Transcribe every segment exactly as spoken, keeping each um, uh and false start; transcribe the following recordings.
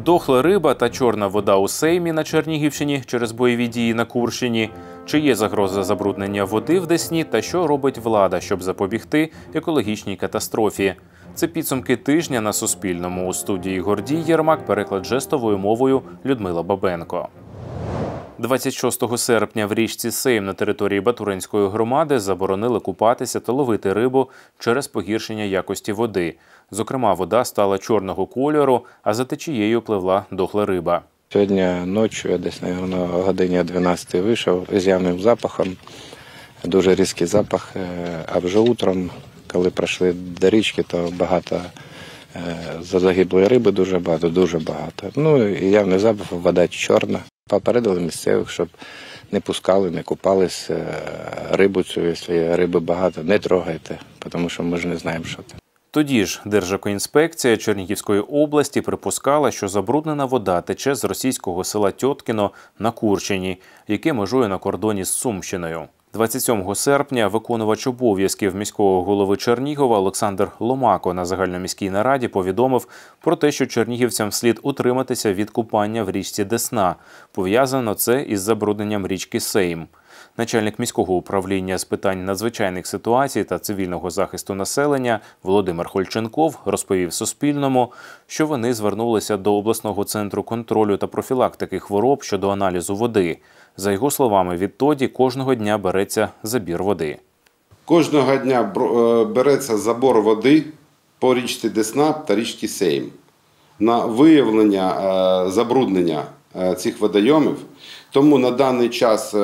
Дохла риба та чорна вода у Сеймі на Чернігівщині через бойові дії на Курщині. Чи є загроза забруднення води в Десні та що робить влада, щоб запобігти екологічній катастрофі? Це підсумки тижня на Суспільному. У студії Гордій Єрмак, переклад жестовою мовою Людмила Бабенко. двадцять шостого серпня в річці Сейм на території Батуринської громади заборонили купатися та ловити рибу через погіршення якості води. Зокрема, вода стала чорного кольору, а за течією пливла дохла риба. Сьогодні ночі, я десь, мабуть, о годині дванадцятій вийшов з явним запахом, дуже різкий запах, а вже утром, коли прийшли до річки, то багато загиблої риби, дуже багато, дуже багато. Ну і явний запах, вода чорна. Попередили місцевих, щоб не пускали, не купались рибу цю, якщо риби багато, не трогайте, тому що ми ж не знаємо, що це. Тоді ж Держекоінспекція Чернігівської області припускала, що забруднена вода тече з російського села Тьоткіно на Курщині, яке межує на кордоні з Сумщиною. двадцять сьомого серпня виконувач обов'язків міського голови Чернігова Олександр Ломако на загальноміській нараді повідомив про те, що чернігівцям слід утриматися від купання в річці Десна. Пов'язано це із забрудненням річки Сейм. Начальник міського управління з питань надзвичайних ситуацій та цивільного захисту населення Володимир Хольченков розповів Суспільному, що вони звернулися до обласного центру контролю та профілактики хвороб щодо аналізу води. За його словами, відтоді кожного дня береться забір води. Кожного дня береться забор води по річці Десна та річці Сейм. На виявлення забруднення цих водойомів, тому на даний час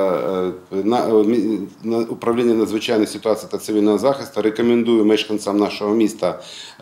управління надзвичайних ситуацій та цивільного захисту рекомендує мешканцям нашого міста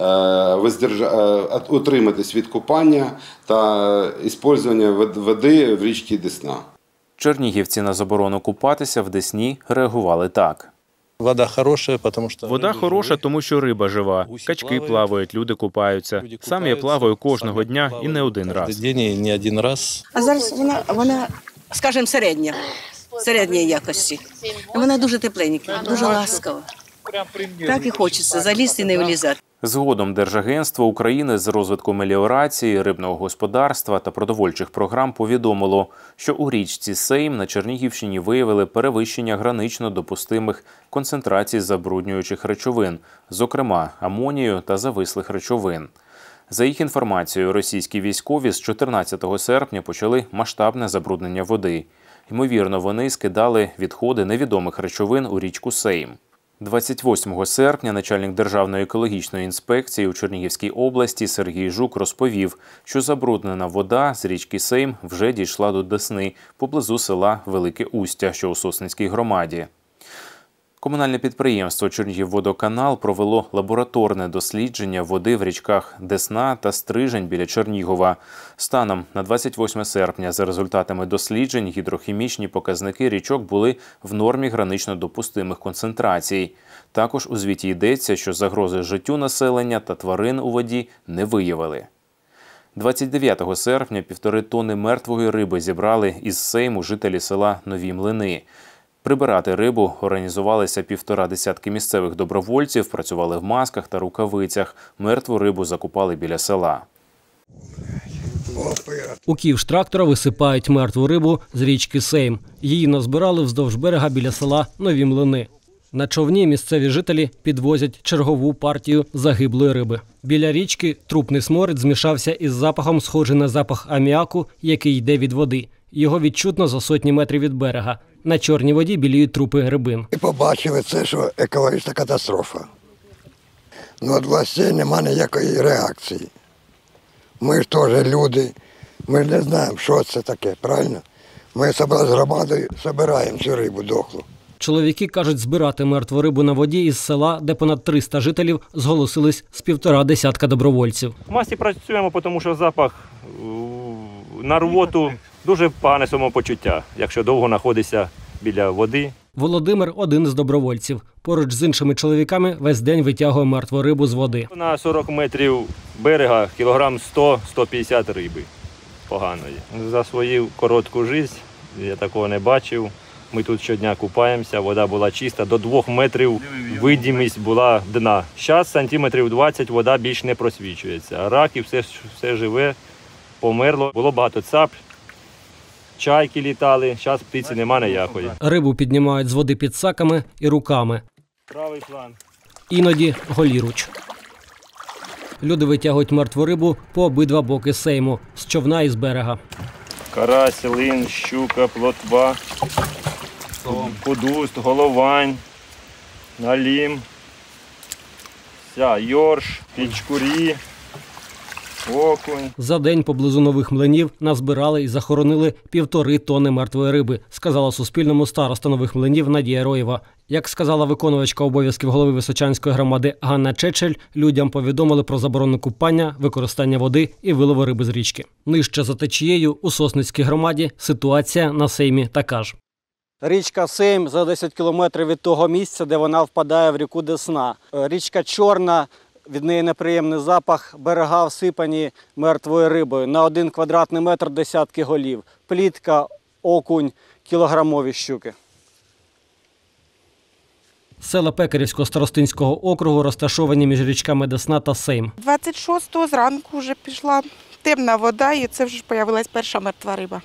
утриматись від купання та використання води в річці Десна. Чернігівці на заборону купатися в Десні реагували так. Вода хороша, тому що Вода хороша, тому що риба жива. Качки плавають, люди купаються. Сам я плаваю кожного дня і не один раз. День і не один раз. А зараз вона, вона, скажімо, середня, середньої якості. Вона дуже тепленька, дуже ласкава. Так і хочеться залізти і не вилізати. Згодом Держагентство України з розвитку меліорації, рибного господарства та продовольчих програм повідомило, що у річці Сейм на Чернігівщині виявили перевищення гранично допустимих концентрацій забруднюючих речовин, зокрема амонію та завислих речовин. За їх інформацією, російські військові з чотирнадцятого серпня почали масштабне забруднення води. Ймовірно, вони скидали відходи невідомих речовин у річку Сейм. двадцять восьмого серпня начальник Державної екологічної інспекції у Чернігівській області Сергій Жук розповів, що забруднена вода з річки Сейм вже дійшла до Десни, поблизу села Велике Устя, що у Сосницькій громаді. Комунальне підприємство «Чернігівводоканал» провело лабораторне дослідження води в річках Десна та Стрижень біля Чернігова. Станом на двадцять восьме серпня за результатами досліджень гідрохімічні показники річок були в нормі гранично допустимих концентрацій. Також у звіті йдеться, що загрози життю населення та тварин у воді не виявили. двадцять дев'ятого серпня півтори тонни мертвої риби зібрали із Сейму жителі села Нові Млини. Прибирати рибу організувалися півтора десятки місцевих добровольців, працювали в масках та рукавицях. Мертву рибу закупали біля села. У ківш-трактора висипають мертву рибу з річки Сейм. Її назбирали вздовж берега біля села Нові Млини. На човні місцеві жителі підвозять чергову партію загиблої риби. Біля річки трупний сморід змішався із запахом, схожий на запах аміаку, який йде від води. Його відчутно за сотні метрів від берега. На чорній воді біліють трупи рибин. І побачили це, що екологічна катастрофа. Ну, від властей немає ніякої реакції. Ми ж теж люди, ми ж не знаємо, що це таке, правильно? Ми з громадою збираємо цю рибу дохлу. Чоловіки кажуть, збирати мертву рибу на воді із села, де понад триста жителів, зголосились з півтора десятка добровольців. В масі працюємо, тому що запах на рвоту дуже погане самопочуття, якщо довго знаходишся біля води. Володимир – один з добровольців. Поруч з іншими чоловіками весь день витягує мертву рибу з води. На сорок метрів берега кілограм сто - сто п'ятдесят риби поганої. За свою коротку життя я такого не бачив. Ми тут щодня купаємося, вода була чиста, до двох метрів видимість була дна. Зараз сантиметрів двадцять вода більш не просвічується. А рак і все, все живе померло. Було багато цап, чайки літали, зараз птиці нема ніякої. Рибу піднімають з води під саками і руками. Правий план. Іноді голіруч. Люди витягують мертву рибу по обидва боки сейму – з човна і з берега. Карась, лин, щука, плотва, кудуст, головань, налім, вся, йорш, пічкурі, окунь. За день поблизу Нових Млинів назбирали і захоронили півтори тонни мертвої риби, сказала Суспільному староста Нових Млинів Надія Роєва. Як сказала виконувачка обов'язків голови Височанської громади Ганна Чечель, людям повідомили про заборону купання, використання води і вилову риби з річки. Нижче за течією у Сосницькій громаді ситуація на сеймі така ж. Річка Сейм за десять кілометрів від того місця, де вона впадає в ріку Десна. Річка чорна, від неї неприємний запах, берега всипані мертвою рибою. На один квадратний метр десятки голів. Плітка, окунь, кілограмові щуки. Села Пекарівського старостинського округу розташовані між річками Десна та Сейм. двадцять шостого зранку вже пішла темна вода і це вже з'явилась перша мертва риба.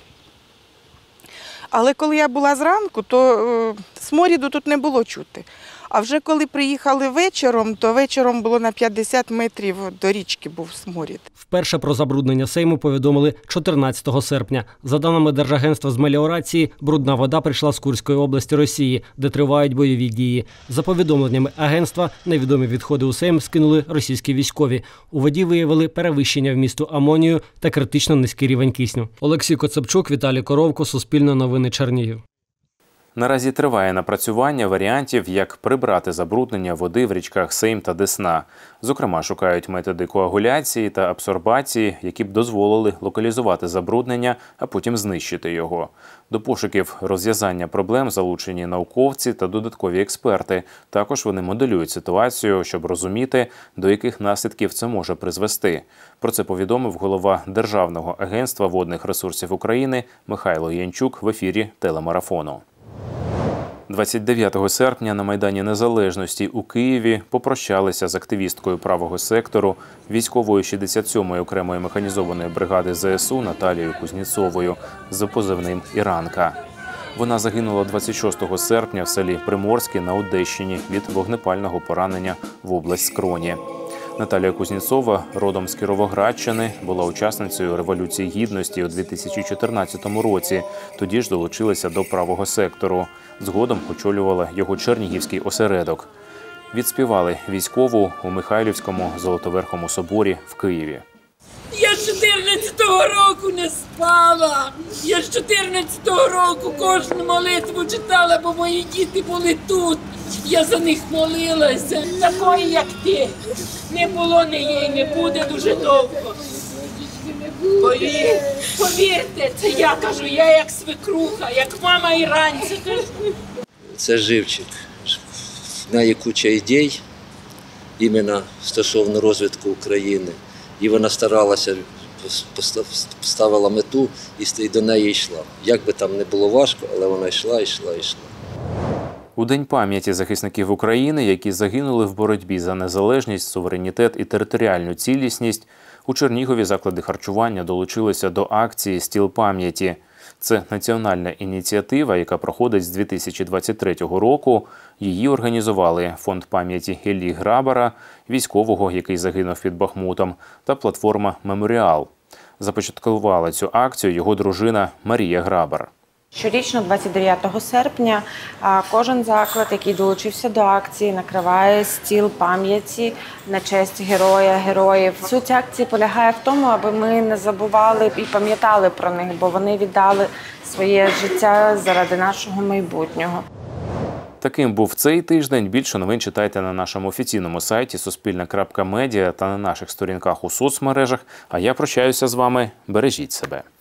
Але коли я була зранку, то е, сморіду тут не було чути. А вже коли приїхали вечором, то вечором було на п'ятдесят метрів до річки був сморід. Вперше про забруднення Сейму повідомили чотирнадцятого серпня. За даними Держагентства з меліорації, брудна вода прийшла з Курської області Росії, де тривають бойові дії. За повідомленнями агентства, невідомі відходи у Сейм скинули російські військові. У воді виявили перевищення вмісту амонію та критично низький рівень кисню. Олексій Коцепчук, Віталій Коровко, Суспільне новини, Чернігів. Наразі триває напрацювання варіантів, як прибрати забруднення води в річках Сейм та Десна. Зокрема, шукають методи коагуляції та абсорбації, які б дозволили локалізувати забруднення, а потім знищити його. До пошуків розв'язання проблем залучені науковці та додаткові експерти. Також вони моделюють ситуацію, щоб розуміти, до яких наслідків це може призвести. Про це повідомив голова Державного агентства водних ресурсів України Михайло Янчук в ефірі телемарафону. двадцять дев'ятого серпня на Майдані Незалежності у Києві попрощалися з активісткою правого сектору, військовою шістдесят сьомої окремої механізованої бригади зе ес у Наталією Кузнєцовою за позивним «Іранка». Вона загинула двадцять шостого серпня в селі Приморське на Одещині від вогнепального поранення в область скроні. Наталія Кузнєцова, родом з Кіровоградщини, була учасницею Революції Гідності у дві тисячі чотирнадцятому році. Тоді ж долучилася до правого сектору. Згодом очолювала його чернігівський осередок. Відспівали військову у Михайлівському Золотоверхому соборі в Києві. Я з чотирнадцятого року не спала. Я з чотирнадцятого року кожну молитву читала, бо мої діти були тут. Я за них молилася. Такої, як ти, не було, не є і не буде дуже довго. Повір, повірте, це я кажу, я як свекруха, як мама іранця. Це живчик. В неї куча ідей, іменно стосовно розвитку України. І вона старалася, поставила мету і до неї йшла. Як би там не було важко, але вона йшла, йшла, йшла. У День пам'яті захисників України, які загинули в боротьбі за незалежність, суверенітет і територіальну цілісність, у Чернігові заклади харчування долучилися до акції «Стіл пам'яті». Це національна ініціатива, яка проходить з дві тисячі двадцять третього року. Її організували Фонд пам'яті Іллі Грабара, військового, який загинув під Бахмутом, та платформа «Меморіал». Започаткувала цю акцію його дружина Марія Грабар. Щорічно, двадцять дев'ятого серпня, кожен заклад, який долучився до акції, накриває стіл пам'яті на честь героя, героїв. Суть акції полягає в тому, аби ми не забували і пам'ятали про них, бо вони віддали своє життя заради нашого майбутнього. Таким був цей тиждень. Більше новин читайте на нашому офіційному сайті суспільне крапка медіа та на наших сторінках у соцмережах. А я прощаюся з вами. Бережіть себе.